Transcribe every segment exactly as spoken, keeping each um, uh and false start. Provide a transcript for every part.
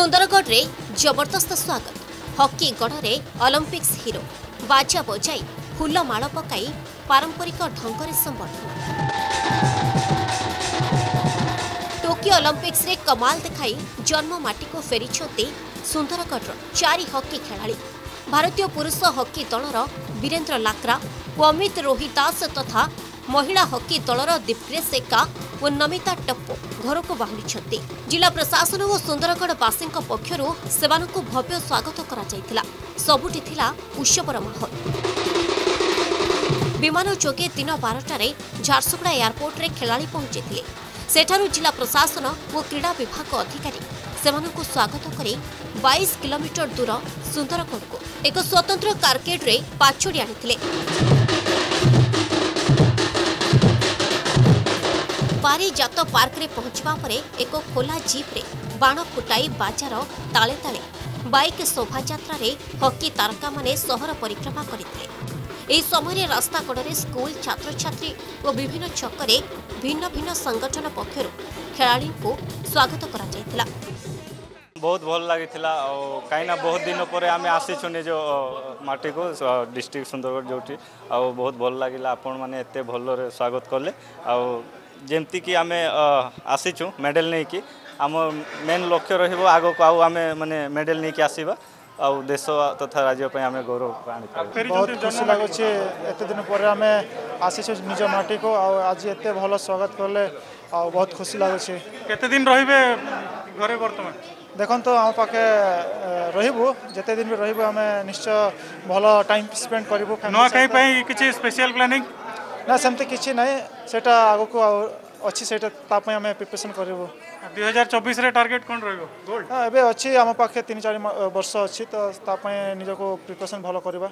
सुंदरगढ़ रे जबरदस्त स्वागत। हॉकी गढ़ ओलंपिक्स हिरो बाजा बजाई फूलमाल पकाई पारंपरिक ढंग से संबर्धना। टोकियो ओलंपिक्स रे कमाल दिखाई जन्म माटी को फेरी सुंदरगढ़ चारि हॉकी खिलाड़ी। भारतीय पुरुष हॉकी दलर वीरेंद्र लाक्रा और अमित रोहिदास तथा महिला हॉकी दलर दीप्रेश एका और नमिता टप्पो घर को बाहुरी। जिला प्रशासन और सुंदरगढ़ वासी पक्षर सेवानकु भव्य स्वागत करा जायतिला। सबुठी थिला उत्सवर माहौल। विमान जोगे दिन बारटारे झारसुगुड़ा एयरपोर्ट रे खिलाड़ी पहुंची। सेठारु जिला प्रशासन और क्रीड़ा विभाग अधिकारी सेमानकु स्वागत करी बाईस किलोमीटर दूर सुंदरगढ़ को एक स्वतंत्र कारकेड रे पाछोड़ी आनिथिले। पारिजात पार्क रे पहुंचवा परे एक खोला जीप रे बाण फुटाई बाजार ताले ताले बाइक शोभायात्रा रे हॉकी तारका माने शहर परिक्रमा करथिले। एही समय रास्ता कड़े स्कूल छात्र छात्री और विभिन्न छकरे भिन्न भिन्न संगठन पक्षर खिलाड़ी को स्वागत करा जायतिला। बहुत भल लगी कहीं बहुत दिन पर आम आसीचु निज माटी को डिस्ट्रिक्ट सुंदरगढ़ जो बहुत भल लगे आपण मैंने एत भल स्वागत कले आमती कि आम आसीचु मेडल नहीं कि आम मेन लक्ष्य रही आग को आम माने मेडल नहीं कि आसवा आ देश तथा राज्य पे आम गौरव आनी। बहुत खुशी लगुच एत दिन पर आम आसीचु निज माटी को आज एत भल स्वागत कले बहुत खुशी लगुच। केते दिन रहिबे घरे वर्तमान देखो तो आम पाखे रहिबु जते दिन भी रहिबु आम निश्चय भल टाइम स्पेंड करिबु। नुआखाई पई किछि स्पेशल प्लानिंग ना सेमते किछि नै सेटा आगो को अच्छी सेटा ताप में आम प्रिपरेशन करिबु। दो हज़ार चौबीस रे टार्गेट कोन रहइबो गोल्ड हां एबे अछि आम पाखे तीन चार वर्ष अछि तो ताप में निजको प्रिपरेशन भलो करबा।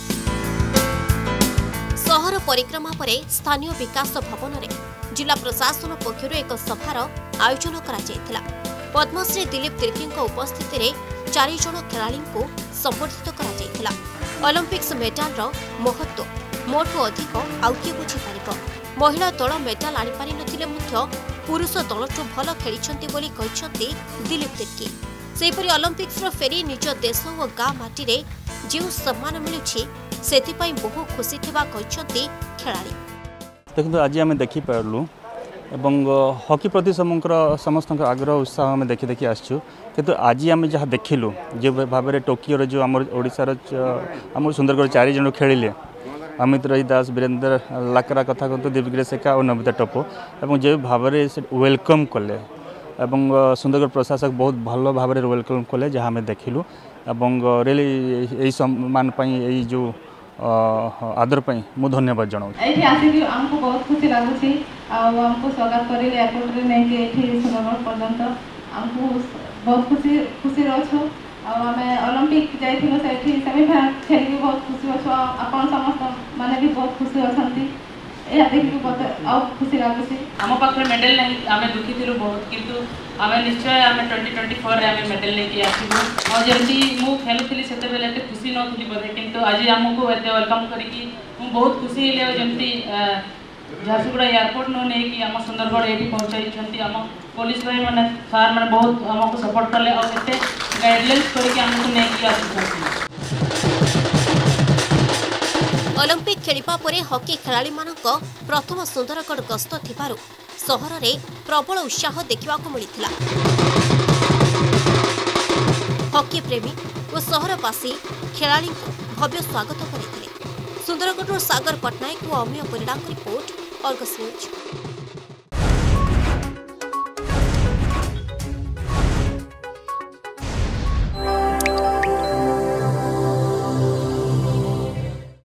शहर परिक्रमा परे स्थानीय विकास भवन रे जिला प्रशासन पक्षर एक सभार आयोजन करा जायतिला। पद्मश्री दिलीप तिर्की उपस्थिति रे चारि जण खिलाड़ी को संबर्धित करा जायतिला। ओलंपिक्स मेडाल रो महत्व मोठो अधिक आउ किए बुझी पारिबो। महिला दल मेडाल आनी पारि नथिले मुख्य पुरुष दलठु भल खेलिछंती बोली कहिछंती दिलीप तिर्की। सेहिपरि ओलंपिक्स रो फेरी निज देश और गाँ माटी रे जेउ सम्मान मिलुछि सेथिपाई बहु खुशी थिबा कहिछंती खिलाड़ी। देखो आज आम देखी पारलु एवं हॉकी प्रति समस्त आग्रह उत्साह आम देखी देखी आसचु किंतु आज आम जहाँ देखिलु जो भाव में टोकियो जो आम ओडिशार आम सुंदरगढ़ चारि जन खेलिले अमित रोहिदास वीरेंद्र लाकरा कथा कहतु दीप्रेश एका और नमिता टप्पो एवं जो भाव में वेलकम कले एवं सुंदरगढ़ प्रशासक बहुत भल भाव में वेलकम कले जहाँ आम देखिलु एवं रियली यही सम्मान यही जो आदर पाई मु धन्यवाद जनाऊँ। एठी आसी हमको बहुत खुशी लागुची हमको स्वागत करे एयरपोर्ट रे नहीं के एठी सुंदरगढ़ पर्यंत हमको बहुत खुशी खुशी रहछो। आमे ओलंपिक जाइथिलो सेठी सेमीफाइनल खेली बहुत खुशी अछो। आपण समस्त माने भी बहुत खुशी अछंती ए देखि बहुत और खुशी लागुची। हम पाखे मेडल नहीं आमे दुखी थिलु बहुत किंतु आमे निश्चय आमे ट्वेंटी ट्वेंटी फोर रे आमे मेडल लेके आसीबो और जेमती मु खेलुथिली सेते बेले एते खुशी नथिली बोधे किंतु आज हमको एते वेलकम करिकी मु बहुत खुशी हेले जेमती झारसुगुड़ा एयरपोर्ट नो ने कि हम सुंदरगढ़ एठी पहुंचाई छंती हम पुलिस भाई माने सार माने बहुत हमको सपोर्ट करले और एते गाइडलाइंस करके हमको ने कि आसी। ओलंपिक खेलिपा परे हॉकी खिलाड़ी मानक प्रथम सुंदरगढ़ गस्त थिबारु शहर रे प्रबल उत्साह देखिबाकू मिलिथिला। हॉकी प्रेमी और शहरवासी खिलाड़ी को भव्य स्वागत करथिले। सुंदरगढ़ सागर पटनायक और Amiya Parida report Argus news.